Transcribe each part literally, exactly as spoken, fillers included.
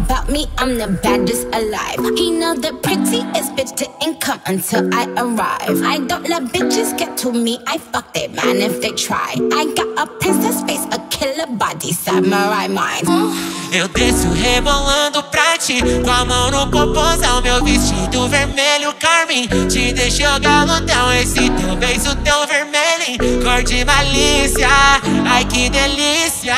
about me, I'm the baddest alive. He know the prettiest bitch didn't come until I arrive. I don't let bitches get to me, I fuck they man if they try. I got a princess face, a killer body, samurai mind. Eu desço rebolando pra ti, com a mão no popozão, meu vestido vermelho carmim. Te deixo galudão, esse teu beijo tão vermelho, cor de malícia, ai que delícia.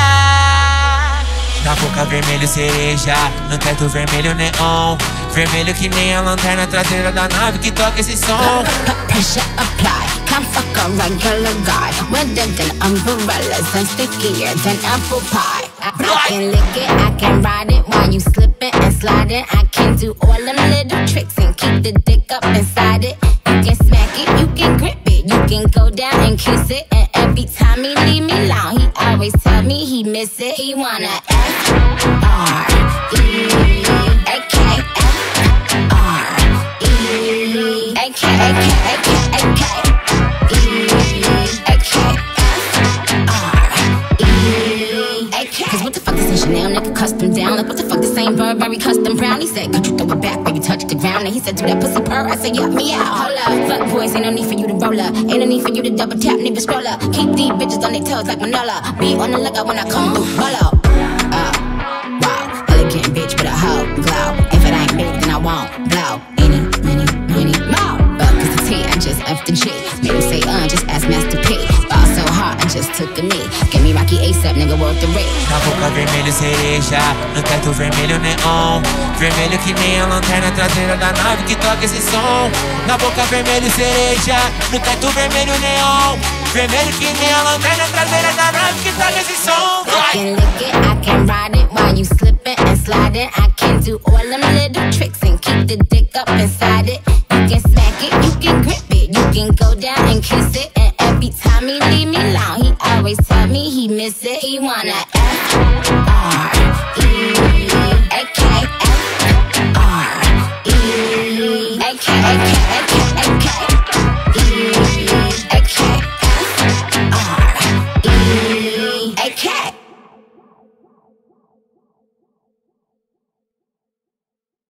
Na boca vermelho cereja, no teto vermelho neon, vermelho que nem a lanterna traseira da nave que toca esse som. Pressure apply, can't fuck a regular guy. Wetter than umbrellas and stickier than apple pie. I can lick it, I can ride it while you slipping and sliding. I can do all them little tricks and keep the dick up inside it. You can smack it, you can grip it, you can go down and kiss it. And every time he leave me alone, he always tell me he miss it. He wanna F R E A K F R E A K A K A K A K E A K F R E A K. Cause what the fuck is this Chanel nigga custom down? Like what the fuck this ain't Burberry custom brown? He said could you throw it back, baby, touch the ground? And he said do that pussy purr, I said yup me out. Hold up, fuck boys, ain't no need for you to roll up, ain't no need for you to double tap, need to scroll up. Keep these bitches on their toes like Manola. Be on the lookout when I come through, follow. Uh, wow, elegant bitch with a hoe glow. If it ain't big, then I won't blow. Any, many, many more. But cause the T, I just F the G. Made him say uh, just ask Master P. Ball so hard, I just took a knee. Give me Rocky ASAP, nigga, worth the rate. Na boca vermelho cereja, no teto vermelho neon, vermelho que nem a lanterna traseira da nave que toca esse som. Na boca vermelho cereja, no teto vermelho neon, vermelho que nem a lanterna traseira da nave que toca esse som. I can lick it, I can ride it while you slipping and sliding. I can do all them little tricks and keep the dick up inside it. You can smack it, you can grip it, you can go down and kiss it. And every time he leave me alone, he always tell me he miss it. He wanna F